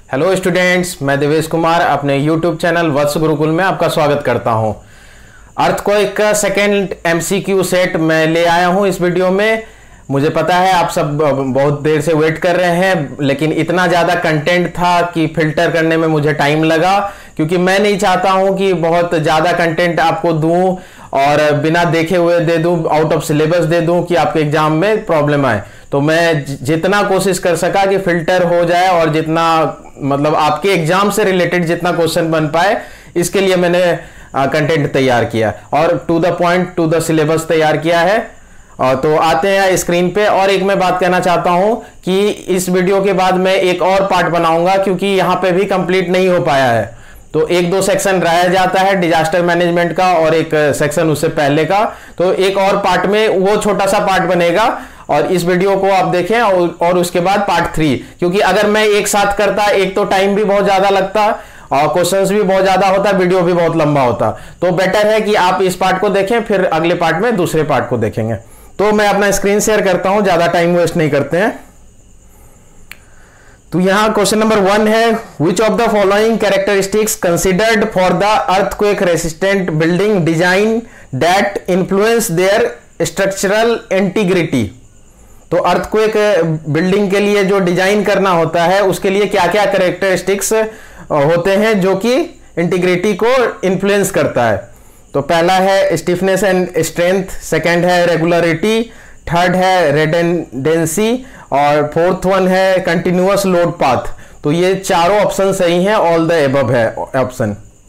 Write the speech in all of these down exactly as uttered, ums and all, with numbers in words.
Hello students, मैं देवेश कुमार अपने YouTube channel वत्स गुरुकुल में आपका स्वागत करता हूं। अर्थक्वेक का सेकेंड एमसीक्यू सेट मैं ले आया हूं इस वीडियो में। मुझे पता है आप सब बहुत देर से वेट कर रहे हैं, लेकिन इतना ज़्यादा कंटेंट था कि फिल्टर करने में मुझे टाइम लगा, क्योंकि मैं नहीं चाहता हूं कि बहुत ज़्यादा कंटेंट आपको दूं और बिना देखे हुए दे दूं, आउट ऑफ सिलेबस दे दूं कि आपके एग्जाम में प्रॉब्लम आए। तो मैं जितना कोशिश कर सका कि फिल्टर हो जाए और जितना मतलब आपके एग्जाम से रिलेटेड जितना क्वेश्चन बन पाए, इसके लिए मैंने कंटेंट तैयार किया और to the point to the syllabus तैयार किया है। और तो आते हैं स्क्रीन पे। और एक मैं बात कहना चाहता हूं कि इस वीडियो के बाद मैं एक और पार्ट बनाऊंगा, क्योंकि यहां पे भी कंप्लीट नहीं हो पाया है। तो एक दो सेक्शन रह जाता है डिजास्टर मैनेजमेंट का और एक सेक्शन उससे पहले का, तो एक और पार्ट में वो छोटा सा पार्ट बनेगा और इस वीडियो को आप देखें और, और उसके बाद पार्ट थ्री। क्योंकि अगर मैं एक साथ करता, एक तो टाइम भी बहुत ज्यादा लगता और क्वेश्चंस भी बहुत ज्यादा होता, वीडियो भी बहुत लंबा होता। तो बेटर है कि आप इस पार्ट को देखें, फिर अगले पार्ट में दूसरे पार्ट को देखेंगे। तो मैं अपना स्क्रीन शेयर करता हूं, ज्यादा टाइम वेस्ट नहीं करते हैं। तो यहां क्वेश्चन नंबर वन है, which of the following characteristics considered for the earthquake resistant building design that influence their structural integrity. तो अर्थक्वेक बिल्डिंग के लिए जो डिजाइन करना होता है, उसके लिए क्या क्या कैरेक्टरिस्टिक्स होते हैं जो कि इंटीग्रिटी को इन्फ्लुएंस करता है। तो पहला है स्टिफनेस एंड स्ट्रेंथ, सेकंड है रेगुलरिटी, थर्ड है रेडेंडेंसी और फोर्थ वन है कंटिन्यूअस लोड पाथ। तो ये चारों ऑप्शन सही हैं, ऑल द एबव है ऑप्शन।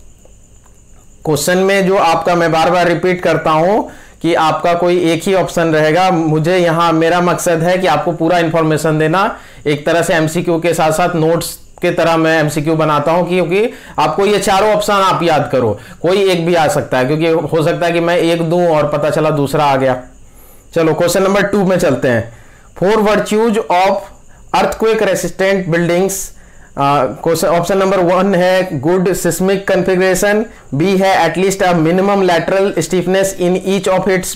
क्वेश्चन में जो आपका, मैं बार बार रिपीट करता हूं कि आपका कोई एक ही ऑप्शन रहेगा। मुझे यहां मेरा मकसद है कि आपको पूरा इंफॉर्मेशन देना, एक तरह से एमसीक्यू के साथ साथ नोट्स के तरह मैं एमसीक्यू बनाता हूं, क्योंकि आपको ये चारों ऑप्शन आप याद करो। कोई एक भी आ सकता है, क्योंकि हो सकता है कि मैं एक दूं और पता चला दूसरा आ गया। चलो क्वेश्चन नंबर टू में चलते हैं। Four virtues of earthquake resistant buildings. Question option number one है गुड सिस्मिक कॉन्फ़िगरेशन, बी है at least a minimum lateral stiffness in each of its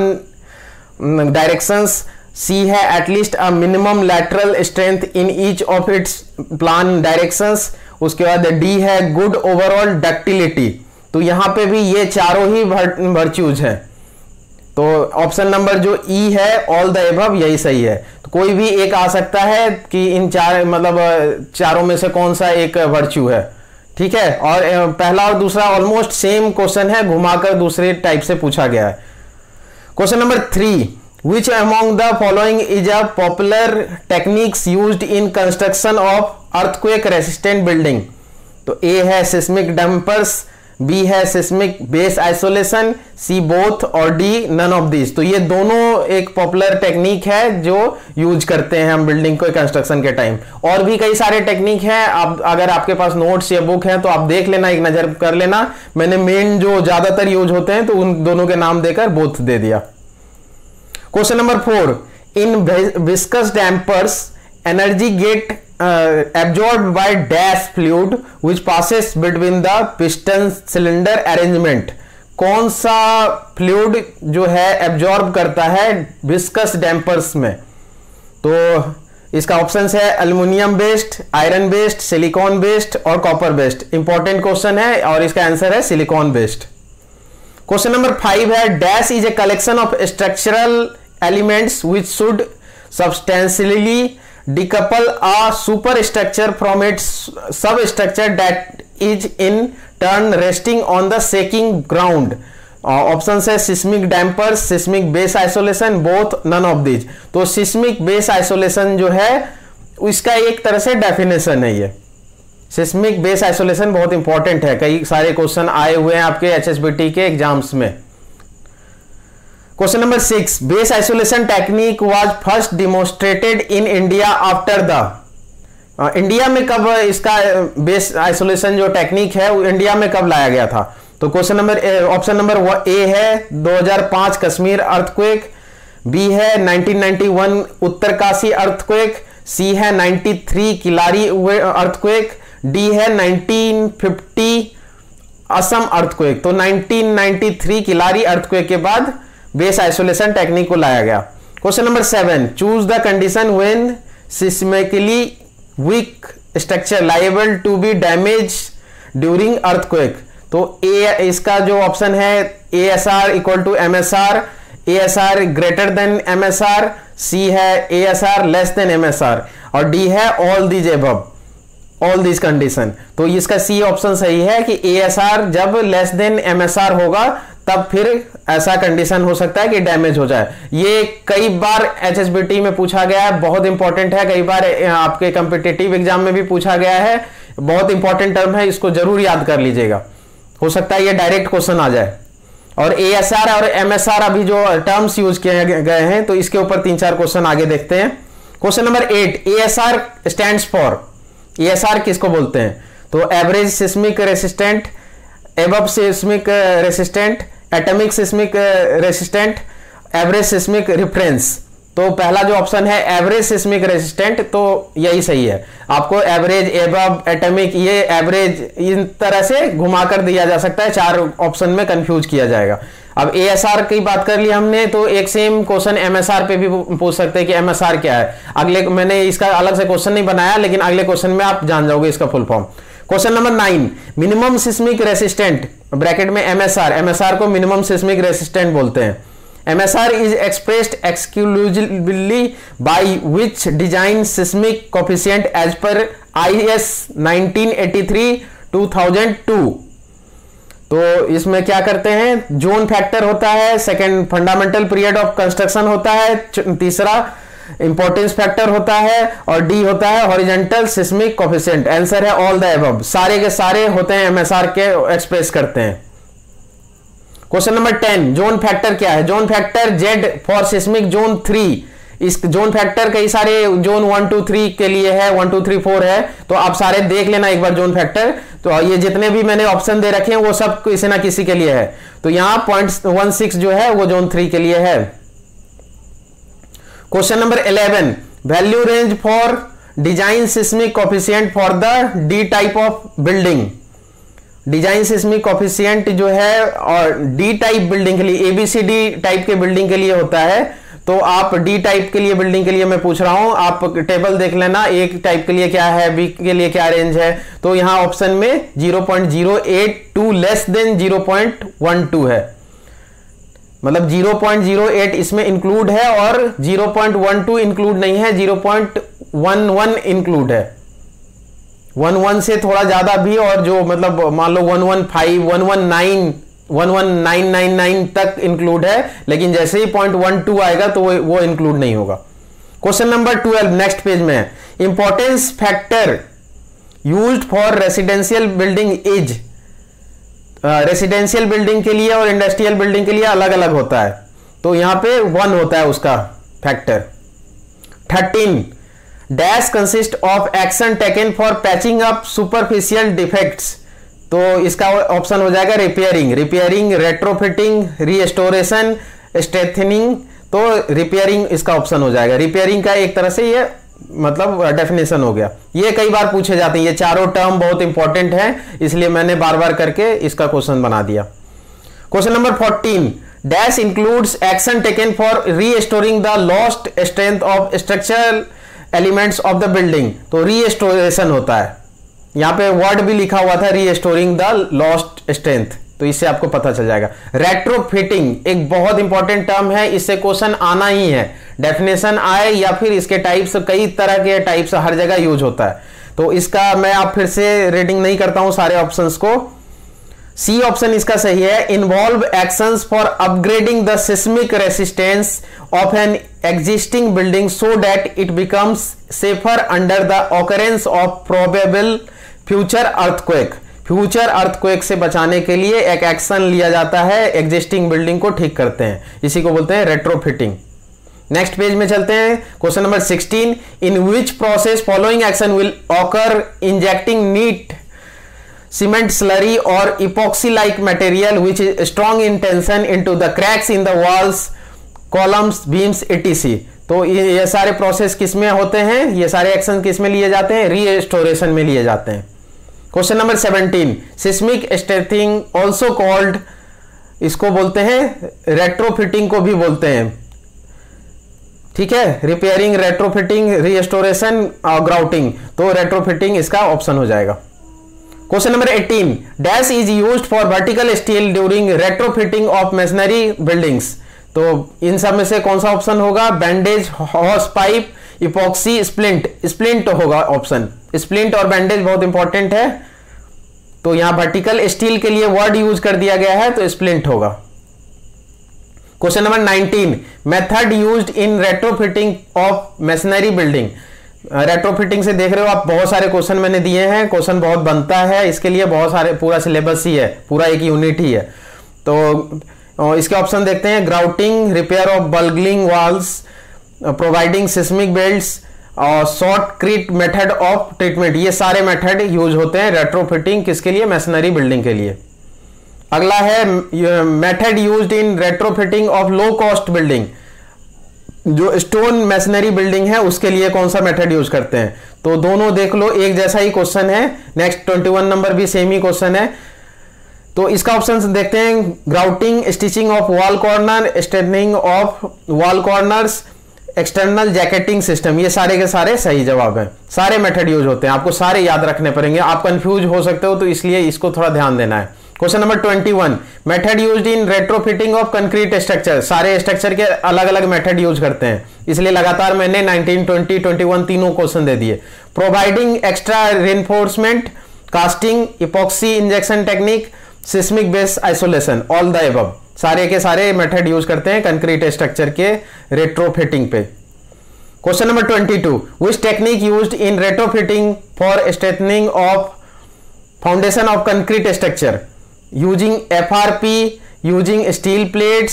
plan directions, C है at least a minimum lateral strength in each of its plan directions, उसके बाद D है good overall ductility. तो यहां पे भी ये चारों ही वर्च्यूज है। तो ऑप्शन नंबर जो ई है ऑल द एबव, यही सही है। तो कोई भी एक आ सकता है कि इन चार मतलब चारों में से कौन सा एक वर्च्यू है, ठीक है। और पहला और दूसरा ऑलमोस्ट सेम क्वेश्चन है, घुमाकर दूसरे टाइप से पूछा गया है। Question number three, which among the following is a popular techniques used in construction of earthquake resistant building। तो A है सिस्मिक डैम्पर्स, B है seismic base isolation, C both और D नन ऑफ दिस। तो ये दोनों एक popular technique है जो यूज करते हैं हम बिल्डिंग को कंस्ट्रक्शन के टाइम। और भी कई सारे टेक्निक हैं, आप अगर आपके पास नोट्स या बुक है तो आप देख लेना, एक नजर कर लेना। मैंने मेन जो ज्यादातर यूज होते हैं तो उन दोनों के नाम देकर बोथ दे दिया। Question number four, in viscous dampers energy get absorbed by dash fluid which passes between the piston cylinder arrangement. कौन सा फ्लूइड जो है एब्जॉर्ब करता है विस्कस डैम्पर्स में? तो इसका ऑप्शन है aluminium based, iron based, silicon based और कॉपर बेस्ड। इंपॉर्टेंट क्वेश्चन है और इसका आंसर है silicon based. Question number five है, dash is a collection of structural elements which should substantially decouple a superstructure from its substructure that is in turn resting on the shaking ground। Option है seismic dampers, seismic base isolation, both none of this. तो seismic base isolation जो है इसका एक तरह से definition है ये। सिस्मिक बेस आइसोलेशन बहुत इंपॉर्टेंट है, कई सारे क्वेश्चन आए हुए हैं आपके एचएसबीटी के एग्जाम्स में। Question number six, base isolation technique was first demonstrated in India after the. India में कब इसका बेस आइसोलेशन जो टेक्निक है वो इंडिया में कब लाया गया था? तो question number option number A है दो हज़ार पाँच कश्मीर अर्थक्वेक, बी है nineteen ninety one Uttarkashi earthquake, C है तिरानवे किलारी अर्थक्वेक, डी है नाइनटीन फिफ्टी असम अर्थक्वेक। तो nineteen ninety three Killari earthquake के बाद बेस आइसोलेशन टेक्निक को लाया गया। Question number seven, choose the condition when seismically weak structure liable to be damage during earthquake. तो ए इसका जो ऑप्शन है A S R equal to M S R, A S R greater than M S R, C है A S R less than M S R, और D है all these above, all this condition. तो इसका C option सही है कि A S R जब less than M S R होगा तब फिर ऐसा कंडीशन हो सकता है कि डैमेज हो जाए। ये कई बार एच एस बी टी में पूछा गया है, बहुत इंपॉर्टेंट है, कई बार आपके कॉम्पिटिटिव एग्जाम में भी पूछा गया है, बहुत इंपॉर्टेंट टर्म है, इसको जरूर याद कर लीजिएगा, हो सकता है ये डायरेक्ट क्वेश्चन आ जाए। और ए एस आर और एम एस आर अभी जो टर्म्स यूज किए गए हैं तो इसके ऊपर तीन चार क्वेश्चन आगे देखते हैं। Question number eight, A S R stands for, A S R किसको बोलते हैं? तो average seismic resistant, above seismic resistant, atomic seismic resistant, average seismic reference. तो पहला जो ऑप्शन है एवरेज सिस्मिक रेसिस्टेंट, तो यही सही है। आपको एवरेज, एबव, एटॉमिक, ये एवरेज इन तरह से घुमाकर दिया जा सकता है, चार ऑप्शन में कंफ्यूज किया जाएगा। अब ए एस आर की बात कर ली हमने, तो एक same question M S R पे भी पूछ सकते हैं कि एम एस आर क्या है। अगले मैंने इसका अलग से क्वेश्चन नहीं बनाया, लेकिन अगले क्वेश्चन में आप जान जाओगे इसका full form. Question number nine, minimum seismic resistant, bracket में M S R, M S R को मिनिमम सिस्मिक रेसिस्टेंट बोलते हैं। M S R is expressed exclusively by which design seismic coefficient as per I S nineteen eighty three two thousand two. तो इसमें क्या करते हैं, zone factor होता है, second fundamental period of construction होता है, तीसरा इंपॉर्टेंस फैक्टर होता है, और डी होता है हॉरिजॉन्टल सिस्मिक कोएफिशिएंट। आंसर है ऑल द अबव, सारे के सारे होते हैं एम एस आर के एक्सप्रेस करते हैं। Question number ten, zone factor क्या है? Zone factor Z for seismic zone three. इस जोन फैक्टर कई सारे जोन वन टू थ्री के लिए है, वन टू थ्री फोर है, तो आप सारे देख लेना एक बार जोन फैक्टर। तो ये जितने भी मैंने ऑप्शन दे रखे हैं वो सब किसी ना किसी के लिए है। तो यहां पॉइंट वन सिक्स जो है वो जोन थ्री के लिए है। Question number eleven, value range for design seismic coefficient for the D type of building. Design seismic coefficient जो है और डी टाइप बिल्डिंग के लिए, एबीसीडी टाइप के बिल्डिंग के लिए होता है, तो आप डी टाइप के लिए बिल्डिंग के लिए मैं पूछ रहा हूं, आप टेबल देख लेना, एक टाइप के लिए क्या है, बी के लिए क्या रेंज है। तो यहां ऑप्शन में zero point zero eight to less than zero point one two है, मतलब ज़ीरो पॉइंट ज़ीरो एट इसमें इंक्लूड है और zero point one two include नहीं है, zero point one one include है। वन वन से थोड़ा ज्यादा भी, और जो मतलब मान लो one one five, one one nine, one one nine nine nine तक इंक्लूड है, लेकिन जैसे ही पॉइंट वन टू आएगा तो वो वो इंक्लूड नहीं होगा। Question number twelve next page में है, importance factor used for residential building is. Residential building के लिए और इंडस्ट्रियल बिल्डिंग के लिए अलग अलग होता है, तो यहां पे वन होता है उसका factor. Thirteen, dash consist of action taken for patching up superficial defects. तो इसका ऑप्शन हो जाएगा repairing, repairing, retrofitting, restoration, strengthening. तो रिपेयरिंग इसका ऑप्शन हो जाएगा। रिपेयरिंग का एक तरह से ये मतलब डेफिनेशन हो गया। ये कई बार पूछे जाते हैं, ये चारों टर्म बहुत इंपॉर्टेंट है, इसलिए मैंने बार बार करके इसका क्वेश्चन बना दिया। Question number fourteen, dash includes action taken for restoring the lost strength of structural elements of the building. तो रीस्टोरेशन होता है, यहां पे वर्ड भी लिखा हुआ था रीस्टोरिंग द लॉस्ट स्ट्रेंथ, तो इससे आपको पता चल जाएगा। रेट्रोफिटिंग एक बहुत इंपॉर्टेंट टर्म है, इससे क्वेश्चन आना ही है, डेफिनेशन आए या फिर इसके टाइप्स, कई तरह के टाइप्स हर जगह यूज होता है। तो इसका मैं आप फिर से रीडिंग नहीं करता हूं सारे ऑप्शंस को। सी ऑप्शन इसका सही है, involve actions for upgrading the seismic resistance of an existing building so that it becomes safer under the occurrence of probable future earthquake. Future earthquake से बचाने के लिए एक एक्शन लिया जाता है, एग्जिस्टिंग बिल्डिंग को ठीक करते हैं, इसी को बोलते हैं रेट्रोफिटिंग। नेक्स्ट पेज में चलते हैं। Question number sixteen, in which process following action will occur injecting neat cement slurry or epoxy like material which is strong in tension into the cracks in the walls, columns, beams etc। तो ये सारे process किस में होते हैं, ये सारे action किस में लिए जाते हैं, रीस्टोरेशन में लिए जाते हैं। Question number seventeen, seismic strengthening also called, इसको बोलते हैं रेट्रोफिटिंग को भी बोलते हैं, ठीक है, रिपेयरिंग, रेट्रोफिटिंग, रीस्टोरेशन और ग्राउटिंग, तो रेट्रोफिटिंग इसका ऑप्शन हो जाएगा। Question number eighteen, dash is used for vertical steel during retrofitting of masonry buildings, तो इन सब में से कौन सा ऑप्शन होगा? Bandage, hose pipe, epoxy, splint. Splint होगा ऑप्शन, स्प्लिंट और बैंडेज बहुत इंपॉर्टेंट है, तो यहां वर्टिकल स्टील के लिए वर्ड यूज कर दिया गया है, तो स्प्लिंट होगा। Question number nineteen, method used in retrofitting of masonry building. Retrofitting से देख रहे हो आप, बहुत सारे क्वेश्चन मैंने दिए हैं, क्वेश्चन बहुत बनता है, इसके लिए बहुत सारे, पूरा सिलेबस ही है, पूरा एक यूनिट ही है। तो इसके ऑप्शन देखते हैं, grouting, repair of bulging walls, providing seismic belts और शॉर्टक्रीट मेथड ऑफ ट्रीटमेंट, ये सारे मेथड यूज होते हैं रेट्रोफिटिंग किसके लिए? मशीनरी बिल्डिंग के लिए। अगला है method used in retrofitting of low cost building, जो स्टोन मशीनरी बिल्डिंग है उसके लिए कौन सा मेथड यूज करते हैं? तो दोनों देख लो, एक जैसा ही क्वेश्चन है, नेक्स्ट ट्वेंटी वन नंबर भी सेम ही क्वेश्चन है। तो इसका ऑप्शन देखते हैं, grouting, stitching of wall corner, strengthening of wall corners, external jacketing system, ये सारे के सारे सही जवाब हैं। सारे मेथड यूज होते हैं, आपको सारे याद रखने पड़ेंगे, आप कंफ्यूज हो सकते हो, तो इसलिए इसको थोड़ा ध्यान देना है। Question number twenty one, method used in retrofitting of concrete structure, सारे स्ट्रक्चर के अलग अलग मेथड यूज करते हैं, इसलिए लगातार मैंने नाइनटीन, ट्वेंटी, ट्वेंटी वन तीनों क्वेश्चन दे दिए। Providing extra reinforcement, casting, epoxy injection technique, seismic base isolation, all the above, सारे के सारे मेथड यूज करते हैं कंक्रीट स्ट्रक्चर के रेट्रोफिटिंग पे। Question number twenty two, which technique used in retrofitting for strengthening of foundation of concrete structure, using F R P, using steel plates,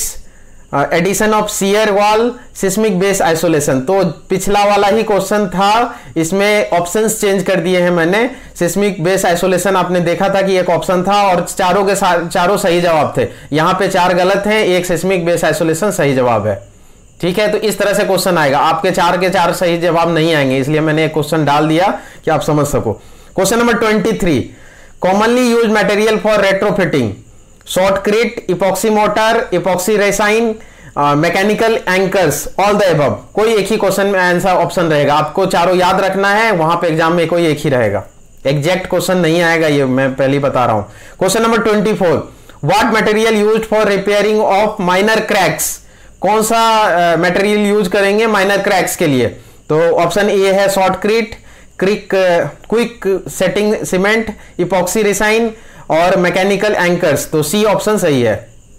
addition of shear wall, seismic base isolation. तो पिछला वाला ही question था, इसमें options change कर दिए हैं मैंने। Seismic base isolation आपने देखा था कि एक ऑप्शन था और चारों के चारों सही जवाब थे, यहां पे चार गलत हैं, एक सिस्मिक बेस आइसोलेशन सही जवाब है। ठीक है, तो इस तरह से क्वेश्चन आएगा, आपके चार के चार सही जवाब नहीं आएंगे, इसलिए मैंने एक क्वेश्चन डाल दिया कि आप समझ सको। Question number twenty three, commonly used material for retrofitting, shotcrete, epoxy mortar, epoxy resin, mechanical anchors, all the above. कोई एक ही क्वेश्चन में आंसर ऑप्शन रहेगा, आपको चारों याद रखना है, वहां पे एग्जाम में कोई एक ही रहेगा, एग्जैक्ट क्वेश्चन नहीं आएगा, ये मैं पहले ही बता रहा हूं। Question number twenty four, what material used for repairing of minor cracks, कौन सा मटेरियल uh, यूज करेंगे माइनर क्रैक्स के लिए? तो ऑप्शन ए है shotcrete, crick quick setting cement, epoxy resin और मैकेनिकल एंकर्स, तो सी ऑप्शन सही है।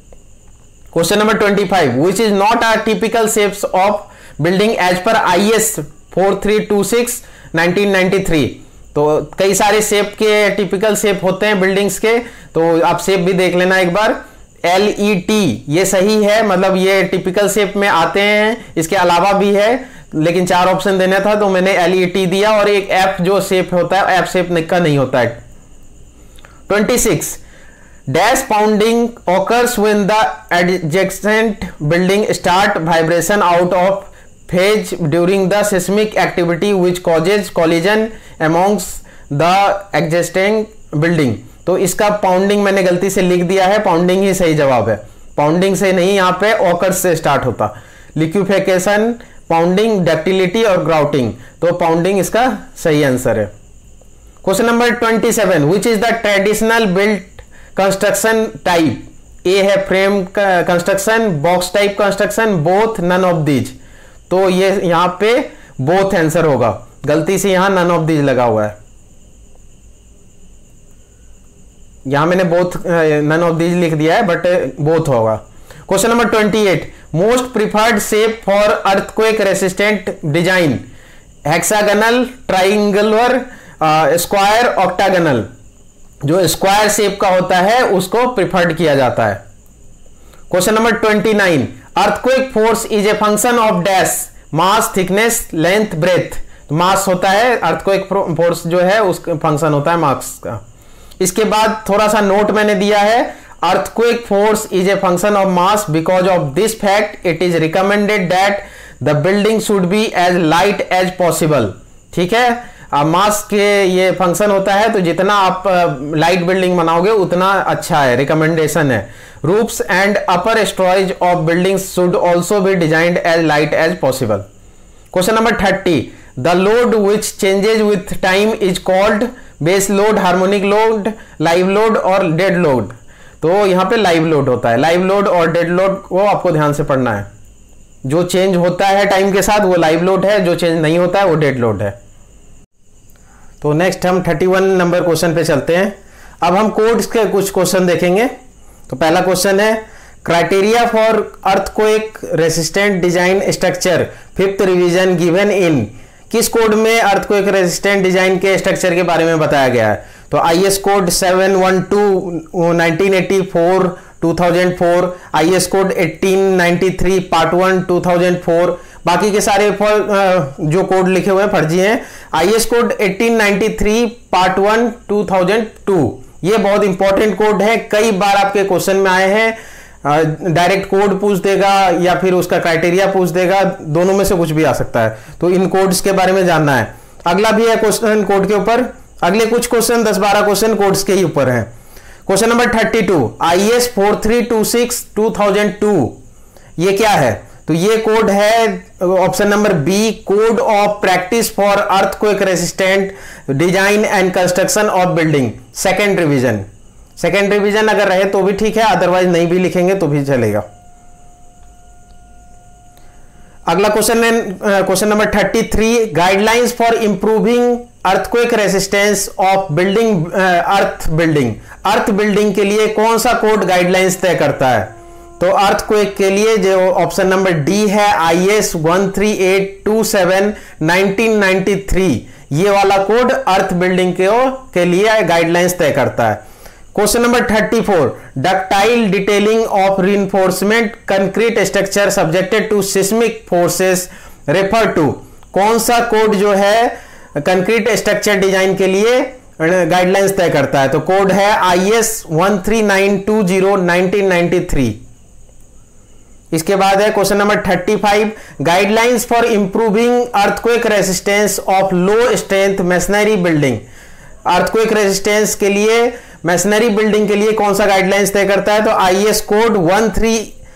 Question number twenty five, which is not a typical shapes of building as per I S four three two six nineteen ninety three. तो कई सारे shape के typical shape होते हैं बिल्डिंग्स के, तो आप शेप भी देख लेना एक बार। एल ई टी ये सही है, मतलब ये टिपिकल शेप में आते हैं, इसके अलावा भी है, लेकिन चार ऑप्शन देना था तो मैंने एल ई टी दिया, और एक एफ जो शेप होता है, एफ शेप का नहीं होता है। Twenty six, dash pounding occurs when the adjacent building start vibration out of phase during the seismic activity which causes collision amongst the adjacent building. तो इसका पाउंडिंग मैंने गलती से लिख दिया है, पाउंडिंग ही सही जवाब है, पाउंडिंग से नहीं, यहां पे ऑकर्स से स्टार्ट होता। लिक्विफिकेशन, पाउंडिंग, डक्टिलिटी और ग्राउटिंग, तो पाउंडिंग इसका सही आंसर है। Question number twenty seven, which is the traditional built construction type? A है frame construction, box type construction, both, none of these. तो ये यहां पे बोथ आंसर होगा, गलती से यहां नन ऑफ दीज लगा हुआ है, यहां मैंने बोथ नन ऑफ दीज लिख दिया है, बट बोथ होगा। Question number twenty eight, most preferred shape for earthquake resistant design, hexagonal, triangular, square, octagonal. जो स्क्वायर शेप का होता है उसको प्रिफर्ड किया जाता है। Question number twenty nine, earthquake force is a function of dash, mass, thickness, length, breadth. Mass होता है, अर्थक्वेक फोर्स जो है उसका फंक्शन होता है मास का। इसके बाद थोड़ा सा नोट मैंने दिया है, earthquake force is a function of mass, because of this fact it is recommended that the building should be as light as possible। ठीक है, अब मास के ये फंक्शन होता है, तो जितना आप लाइट बिल्डिंग बनाओगे उतना अच्छा है, रिकमेंडेशन है। Roofs and upper storeys of buildings should also be designed as light as possible. Question number thirty, the load which changes with time is called base load, harmonic load, live load और dead load. तो यहां पे live load होता है। Live load और dead load वो आपको ध्यान से पढ़ना है। जो चेंज होता है टाइम के साथ वो लाइव लोड है, जो चेंज नहीं होता है वो डेड लोड है। तो नेक्स्ट हम थर्टी वन नंबर क्वेश्चन पे चलते हैं। अब हम कोड्स के कुछ क्वेश्चन देखेंगे। तो पहला क्वेश्चन है, criteria for earthquake resistant design structure fifth revision given in. किस कोड में अर्थक्वेक रेसिस्टेंट डिजाइन के स्ट्रक्चर के बारे में बताया गया है? तो I S code seven one two nineteen eighty four two thousand four, I S code eighteen ninety three part one two thousand four. बाकी के सारे जो कोड लिखे हुए हैं फर्जी हैं। I S code eighteen ninety three part one two thousand two, ये बहुत इंपॉर्टेंट कोड है, कई बार आपके क्वेश्चन में आए हैं। डायरेक्ट कोड पूछ देगा या फिर उसका क्राइटेरिया पूछ देगा, दोनों में से कुछ भी आ सकता है। तो इन कोड्स के बारे में जानना है। अगला भी है क्वेश्चन कोड के ऊपर। अगले कुछ क्वेश्चन दस बारह क्वेश्चन कोड्स के ही ऊपर है। Question number thirty two, I S four three two six two thousand two, ये क्या है? तो ये कोड है option number B, code of practice for earthquake resistant design and construction of building, second revision. Second revision अगर रहे तो भी ठीक है, अदरवाइज नहीं भी लिखेंगे तो भी चलेगा। अगला क्वेश्चन है question number thirty three, guidelines for improving earthquake resistance of building, earth building. Earth building के लिए कौन सा कोड गाइडलाइंस तय करता है? तो अर्थक्वेक के लिए जो ऑप्शन नंबर डी है, I S one three eight two seven nineteen ninety three, ये वाला कोड अर्थ बिल्डिंग के, के लिए गाइडलाइंस तय करता है। Question number thirty four, ductile detailing of reinforcement concrete structure subjected to seismic forces refer to. कौन सा कोड जो है कंक्रीट स्ट्रक्चर डिजाइन के लिए गाइडलाइंस तय करता है? तो कोड है I S one three nine two zero nineteen ninety three. इसके बाद है question number thirty five, guidelines for improving earthquake resistance of low strength masonry building. Earthquake resistance के लिए मैसनरी बिल्डिंग के लिए कौन सा गाइडलाइंस तय करता है? तो I S code one three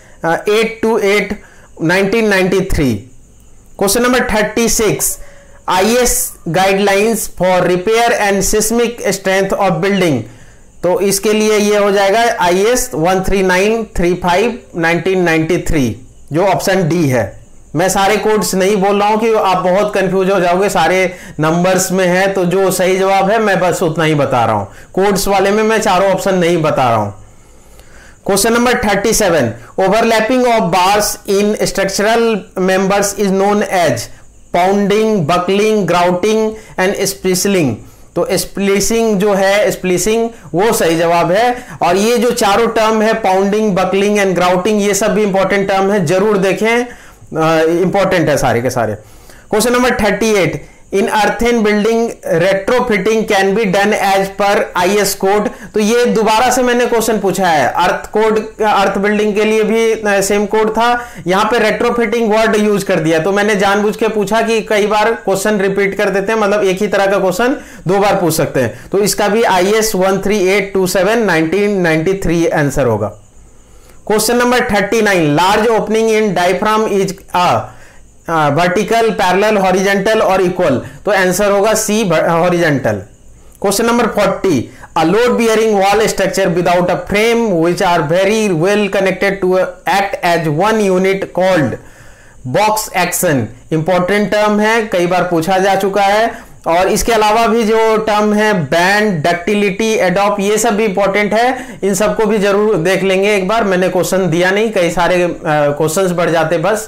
eight two eight nineteen ninety three. Question number thirty six, I S guidelines for repair and seismic strength of building. तो इसके लिए ये हो जाएगा I S one three nine three five nineteen ninety three, जो option D है। मैं सारे कोड्स नहीं बोल रहा हूं कि आप बहुत कंफ्यूज हो जाओगे, सारे नंबर्स में है, तो जो सही जवाब है मैं बस उतना ही बता रहा हूं। कोड्स वाले में मैं चारों ऑप्शन नहीं बता रहा हूं। Question number thirty seven, overlapping of bars in structural members is known as pounding, buckling, grouting and splicing. तो स्प्लिसिंग जो है, स्प्लिसिंग वो सही जवाब है। और ये जो चारों टर्म है, पाउंडिंग, बकलिंग एंड ग्राउटिंग, ये सब भी इंपॉर्टेंट टर्म है, जरूर देखें, इंपॉर्टेंट है सारे के सारे। Question number thirty eight, in earthen building retrofitting can be done as per I S code. तो ये दोबारा से मैंने क्वेश्चन पूछा है, अर्थ कोड, अर्थ बिल्डिंग के लिए भी सेम कोड था, यहां पे रेट्रोफिटिंग वर्ड यूज कर दिया। तो मैंने जानबूझ के पूछा कि कई बार क्वेश्चन रिपीट कर देते हैं, मतलब एक ही तरह का क्वेश्चन दो बार पूछ सकते हैं। तो इसका भी I S one three eight two seven nineteen ninety three answer होगा। Question number thirty nine, large opening in diaphragm is a vertical, parallel, horizontal और इक्वल। तो आंसर होगा C, horizontal. Question number forty, a load bearing wall structure without a frame which are very well connected to act as one unit called box action. Important term है, कई बार पूछा जा चुका है। और इसके अलावा भी जो टर्म है, बैंड, डक्टिलिटी, एडॉप, ये सब भी इंपॉर्टेंट है, इन सबको भी जरूर देख लेंगे एक बार। मैंने क्वेश्चन दिया नहीं, कई सारे क्वेश्चंस बढ़ जाते, बस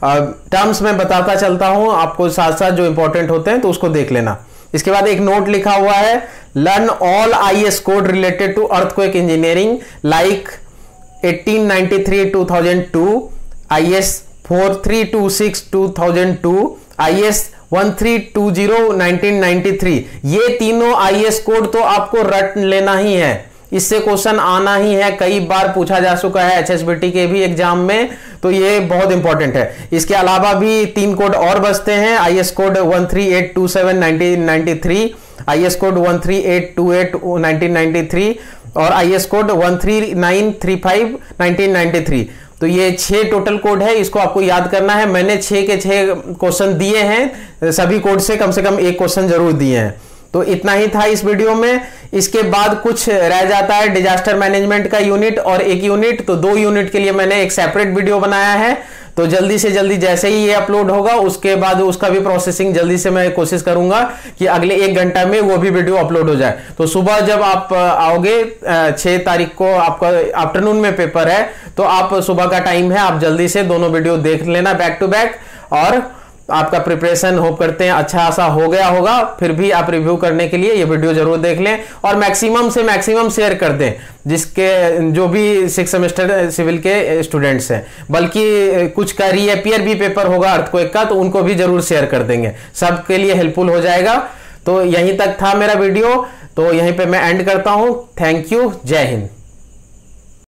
टर्म्स में बताता चलता हूं आपको साथ साथ, जो इंपॉर्टेंट होते हैं तो उसको देख लेना। इसके बाद एक नोट लिखा हुआ है, learn all I S code related to earthquake engineering like eighteen ninety three two thousand two, I S four three two six two thousand two, I S one three two zero nineteen ninety three. ये तीनों आई S code तो आपको रट लेना ही है, इससे question आना ही है, कई बार पूछा जा चुका है एच एस बी टी के भी एग्जाम में, तो ये बहुत इंपॉर्टेंट है। इसके अलावा भी तीन कोड और बचते हैं, I S code one three eight two seven nineteen ninety three, I S code one three eight two eight nineteen ninety three और I S code one three nine three five nineteen ninety three. तो ये छह total code है, इसको आपको याद करना है। मैंने छह के छह क्वेश्चन दिए हैं, सभी कोड से कम से कम एक क्वेश्चन जरूर दिए हैं। तो इतना ही था इस वीडियो में। इसके बाद कुछ रह जाता है डिजास्टर मैनेजमेंट का यूनिट और एक यूनिट, तो दो यूनिट के लिए मैंने एक सेपरेट वीडियो बनाया है। तो जल्दी से जल्दी जैसे ही ये अपलोड होगा उसके बाद उसका भी प्रोसेसिंग जल्दी से मैं कोशिश करूंगा कि अगले एक घंटा में वो भी वीडियो अपलोड हो जाए। तो सुबह जब आप आओगे, छह तारीख को आपका आफ्टरनून में पेपर है, तो आप सुबह का टाइम है, आप जल्दी से दोनों वीडियो देख लेना बैक टू बैक, और आपका प्रिपरेशन होप करते हैं अच्छा सा हो गया होगा। फिर भी आप रिव्यू करने के लिए ये वीडियो जरूर देख लें और मैक्सिमम से मैक्सिमम शेयर कर दें, जिसके जो भी सिक्स सेमेस्टर सिविल के स्टूडेंट्स हैं। बल्कि कुछ का रीअपियर भी पेपर होगा अर्थक्वेक का, तो उनको भी जरूर शेयर कर देंगे, सबके लिए हेल्पफुल हो जाएगा। तो यहीं तक था मेरा वीडियो, तो यहीं पे मैं एंड करता हूं। थैंक यू, जय हिंद।